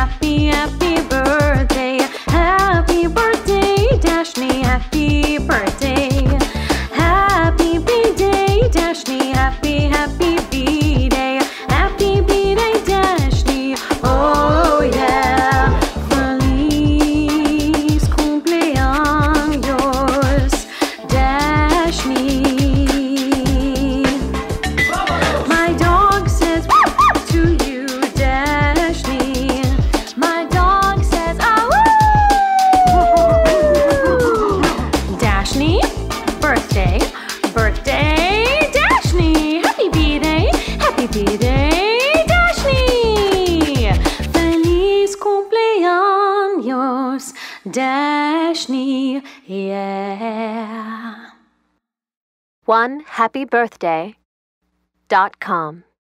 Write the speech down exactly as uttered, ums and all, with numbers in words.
happy, happy birthday. Happy birthday, Dashni, happy birthday. Happy B-Day, Dashni, happy, happy B-Day. Happy B-Day, Dashni, oh yeah. Feliz cumpleaños, Dashni. My dog says to you, Dashni. My dog says, ah, woo! Dashni, birthday, birthday, Dashni. Happy B-Day, happy B-Day, Dashni. Feliz cumpleaños, Dashni, yeah. one happy birthday dot com